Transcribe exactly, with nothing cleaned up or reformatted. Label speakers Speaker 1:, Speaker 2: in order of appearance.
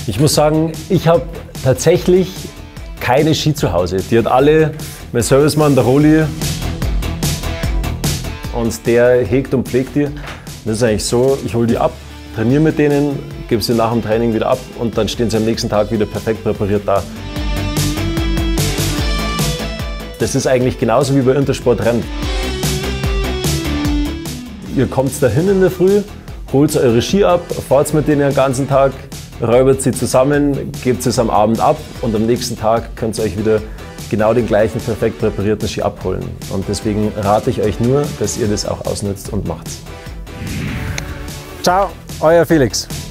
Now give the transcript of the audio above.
Speaker 1: Ich muss sagen, ich habe tatsächlich keine Ski zu Hause. Die hat alle mein Servicemann, der Roli, und der hegt und pflegt die. Das ist eigentlich so, ich hole die ab, trainiere mit denen, gebe sie nach dem Training wieder ab und dann stehen sie am nächsten Tag wieder perfekt präpariert da. Das ist eigentlich genauso wie bei Intersport Renn. Ihr kommt dahin in der Früh, holt eure Ski ab, fahrt mit denen den ganzen Tag, räubert sie zusammen, gebt es am Abend ab und am nächsten Tag könnt ihr euch wieder genau den gleichen perfekt präparierten Ski abholen. Und deswegen rate ich euch nur, dass ihr das auch ausnutzt und macht's.
Speaker 2: Ciao, euer Felix.